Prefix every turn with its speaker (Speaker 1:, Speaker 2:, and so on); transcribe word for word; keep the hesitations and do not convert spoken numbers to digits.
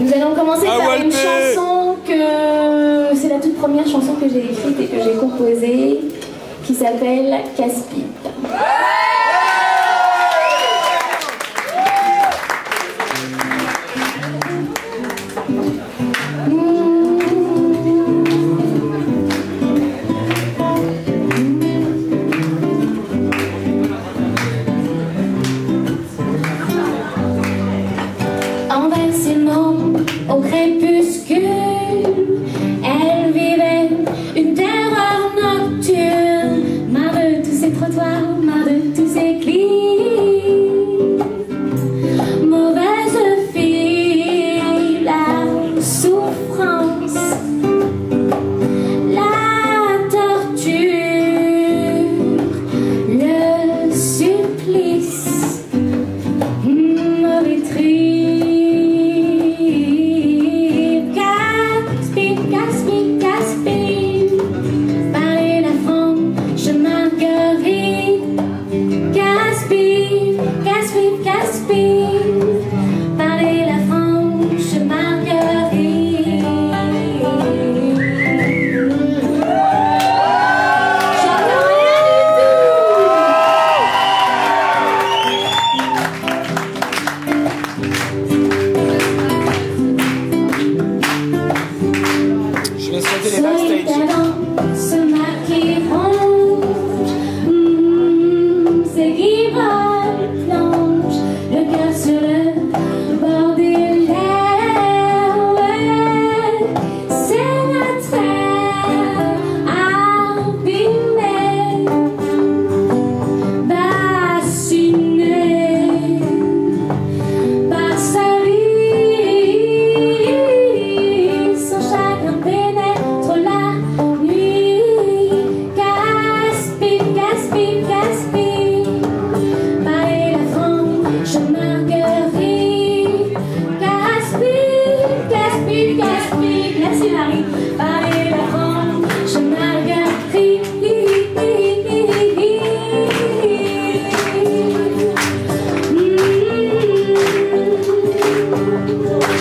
Speaker 1: Nous allons commencer
Speaker 2: ah,
Speaker 1: par
Speaker 2: Walpé.
Speaker 1: une chanson que... C'est la toute première chanson que j'ai écrite et que j'ai composée, qui s'appelle Casse-Pipe.
Speaker 3: Au crépuscule, elle vivait une terreur nocturne, marre de tous ces trottoirs, marre de tous ces clis. Mauvaise fille, la souffrance, la torture, le supplice, mauvais tri.
Speaker 2: Soyez
Speaker 3: talents, ce maquis ronge, mmh, c'est qui va plonge, le cœur sur le bord des lèvres, ouais, c'est notre air abîmé, bassiné par sa vie, son chagrin pénètre la nuit. Casse-pipe, casse-pipe, casse-pipe, Paris la France, Marguerite. Casse-pipe, casse-pipe, casse-pipe, merci Marie. Paris la France, Marguerite. Mmh.